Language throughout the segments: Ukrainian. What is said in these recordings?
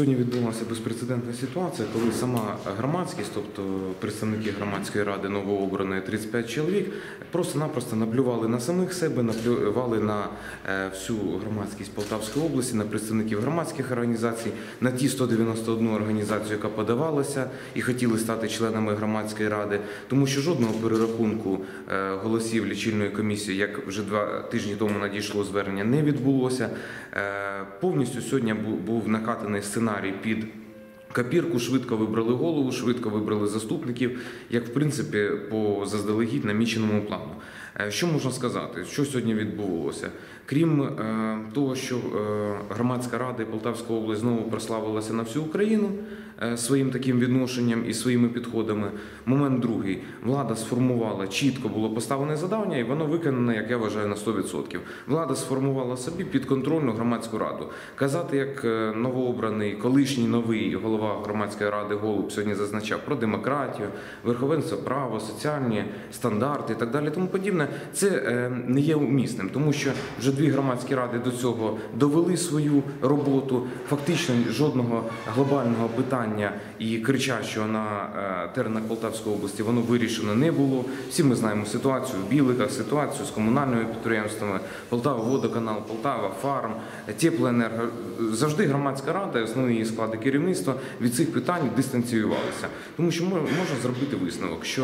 Сьогодні відбулася безпрецедентна ситуація, коли сама громадськість, тобто представники громадської ради новообраної 35 чоловік, просто-напросто наплювали на самих себе, наплювали на всю громадськість Полтавської області, на представників громадських організацій, на ті 191 організацію, яка подавалася і хотіли стати членами громадської ради, тому що жодного перерахунку голосів лічильної комісії, як вже 2 тижні тому надійшло звернення, не відбулося. Повністю сьогодні був накатаний сценарій під копірку, швидко вибрали голову, швидко вибрали заступників, як в принципі по заздалегідь наміченому плану. Що можна сказати? Що сьогодні відбулося? Крім того, що громадська рада і Полтавська область знову прославилася на всю Україну своїм таким відношенням і своїми підходами. Момент другий. Влада сформувала, чітко було поставлене завдання, і воно виконане, як я вважаю, на 100%. Влада сформувала собі підконтрольну громадську раду. Казати, як новообраний, колишній новий голова громадської ради Голуб сьогодні зазначав про демократію, верховенство права, соціальні стандарти і так далі, тому подібне, це не є умісним, тому що вже 2 громадські ради до цього довели свою роботу, фактично жодного глобального питання і кричащого на теренах Полтавської області воно вирішено не було. Всі ми знаємо ситуацію в Біликах, ситуацію з комунальними підприємствами, Полтава-Водоканал, Полтава-Фарм, Теплоенерго. Завжди громадська рада, основні її склади керівництва від цих питань дистанціювалися. Тому що можна зробити висновок, що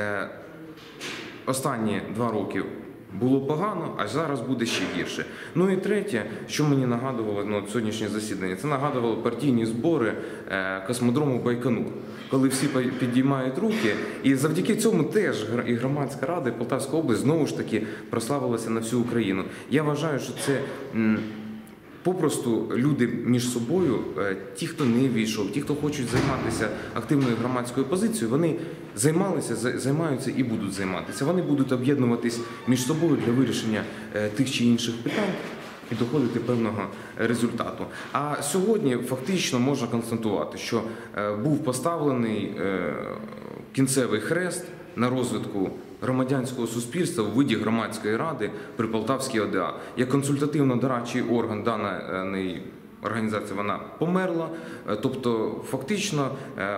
останні 2 роки було погано, а зараз буде ще гірше. Ну і третє, що мені нагадувало сьогоднішнє засідання, це нагадувало партійні збори космодрому Байконур, коли всі підіймають руки, і завдяки цьому теж і громадська рада, і Полтавська область знову ж таки прославилася на всю Україну. Я вважаю, що це попросту люди між собою, ті, хто не війшов, ті, хто хочуть займатися активною громадською позицією, вони займалися, займаються і будуть займатися. Вони будуть об'єднуватись між собою для вирішення тих чи інших питань і доходити певного результату. А сьогодні фактично можна констатувати, що був поставлений кінцевий хрест на розвитку громадянського суспільства у виді громадської ради при Полтавській ОДА. Як консультативно-дорадчий орган даної організації вона померла, тобто фактично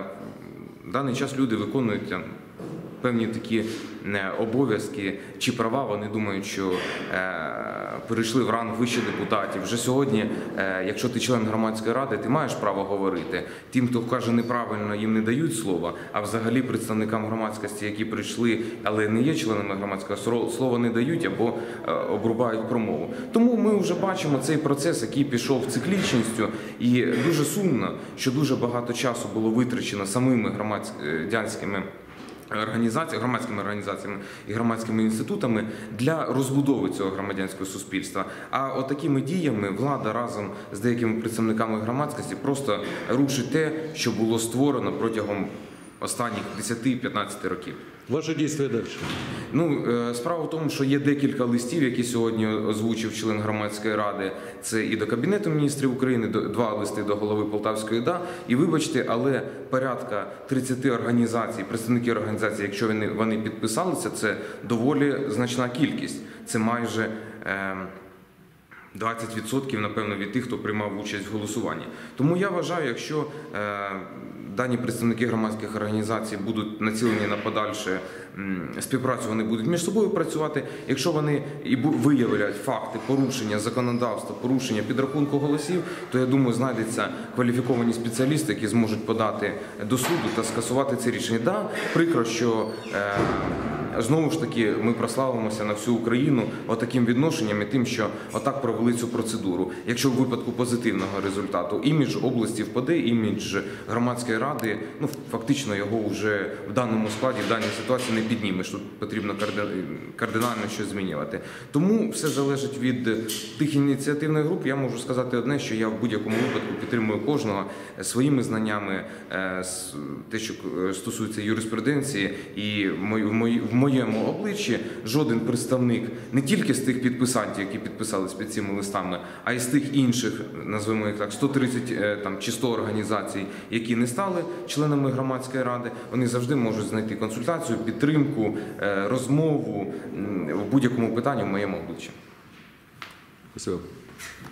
в даний час люди виконують певні такі обов'язки чи права, вони думають, що перейшли в ранг вище депутатів. Вже сьогодні, якщо ти член громадської ради, ти маєш право говорити. Тим, хто каже неправильно, їм не дають слова, а взагалі представникам громадськості, які прийшли, але не є членами громадського, слова не дають або обрубають промову. Тому ми вже бачимо цей процес, який пішов циклічністю, і дуже сумно, що дуже багато часу було витрачено самими громадськими організаціями і громадськими інститутами для розбудови цього громадянського суспільства. А отакими діями влада разом з деякими представниками громадськості просто рушить те, що було створено протягом останніх 10-15 років. Ваші дії далі? Справа в тому, що є декілька листів, які сьогодні озвучив член громадської ради. Це і до Кабінету міністрів України, 2 листи до голови Полтавської ОДА. І вибачте, але порядка 30 організацій, представників організацій, якщо вони підписалися, це доволі значна кількість. Це майже 20%, напевно, від тих, хто приймав участь в голосуванні. Тому я вважаю, якщо дані представники громадських організацій будуть націлені на подальше співпрацю, вони будуть між собою працювати. Якщо вони і виявлять факти порушення законодавства, порушення підрахунку голосів, то, я думаю, знайдуться кваліфіковані спеціалісти, які зможуть подати до суду та скасувати це рішення. Да, прикро, що знову ж таки ми прославимося на всю Україну отаким відношенням і тим, що отак провели цю процедуру. Якщо в випадку позитивного результату імідж області впаде, імідж громадської ради, фактично його вже в даному складі, в даній ситуації не піднімеш. Тут потрібно кардинально щось змінювати. Тому все залежить від тих ініціативних груп. Я можу сказати одне, що я в будь-якому випадку підтримую кожного своїми знаннями, те, що стосується юриспруденції, і в моєму обличчі жоден представник не тільки з тих підписантів, які підписались під цими листами, а й з тих інших, назвемо їх так, 130 чи 100 організацій, які не стали членами громадської ради, вони завжди можуть знайти консультацію, підтримку, розмову в будь-якому питанні в моєму обличчі. Спасибо.